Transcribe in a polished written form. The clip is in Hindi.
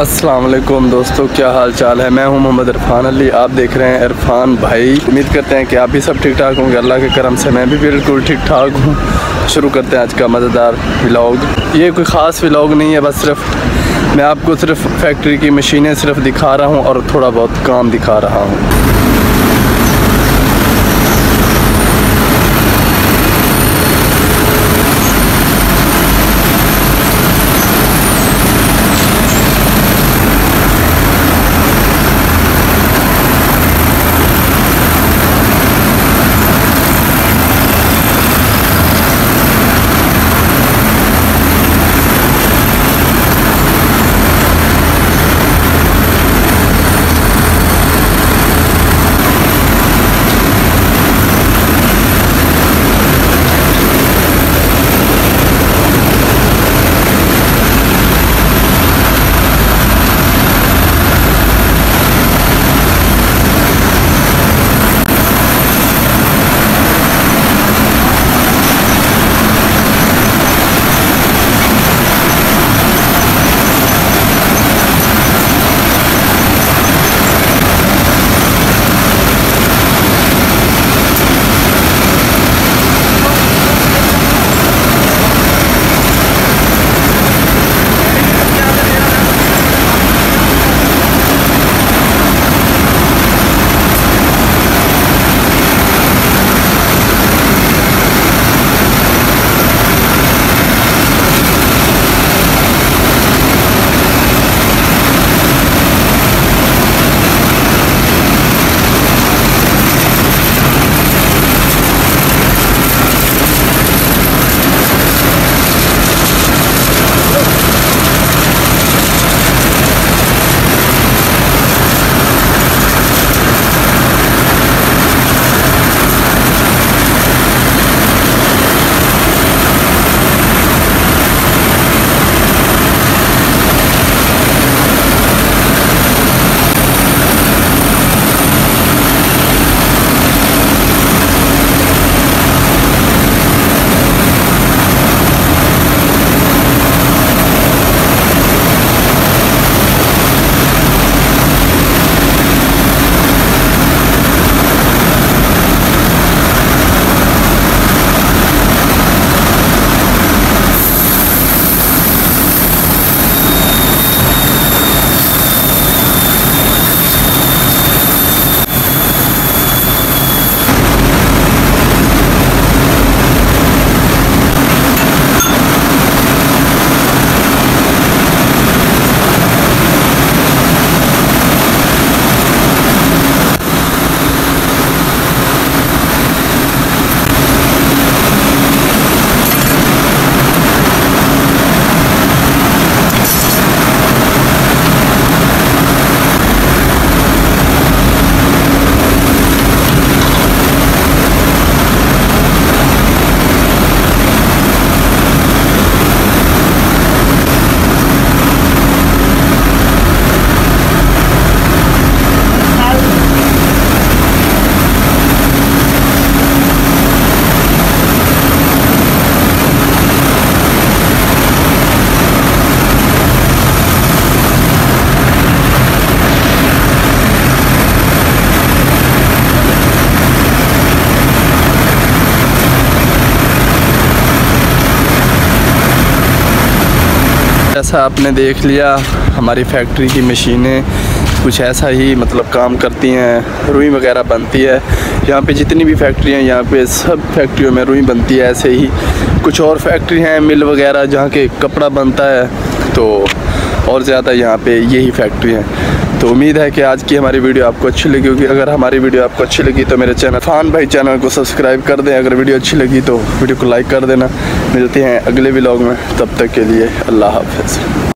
अस्सलाम वालेकुम दोस्तों, क्या हाल चाल है। मैं हूं मोहम्मद इरफान अली, आप देख रहे हैं इरफान भाई। उम्मीद करते हैं कि आप भी सब ठीक ठाक होंगे। अल्लाह के करम से मैं भी बिल्कुल ठीक ठाक हूं। शुरू करते हैं आज का मज़ेदार व्लॉग। ये कोई ख़ास व्लॉग नहीं है, बस सिर्फ मैं आपको सिर्फ फैक्ट्री की मशीनें सिर्फ दिखा रहा हूँ और थोड़ा बहुत काम दिखा रहा हूँ। जैसा आपने देख लिया, हमारी फैक्ट्री की मशीनें कुछ ऐसा ही मतलब काम करती हैं। रुई वगैरह बनती है यहाँ पे, जितनी भी फैक्ट्री हैं यहाँ पे सब फैक्ट्रियों में रुई बनती है। ऐसे ही कुछ और फैक्ट्री हैं, मिल वगैरह, जहाँ के कपड़ा बनता है, तो और ज़्यादा यहाँ पे यही फैक्ट्री हैं। तो उम्मीद है कि आज की हमारी वीडियो आपको अच्छी लगी होगी। अगर हमारी वीडियो आपको अच्छी लगी तो मेरे चैनल इरफान भाई चैनल को सब्सक्राइब कर दें। अगर वीडियो अच्छी लगी तो वीडियो को लाइक कर देना। मिलते हैं अगले व्लॉग में, तब तक के लिए अल्लाह हाफ़िज़।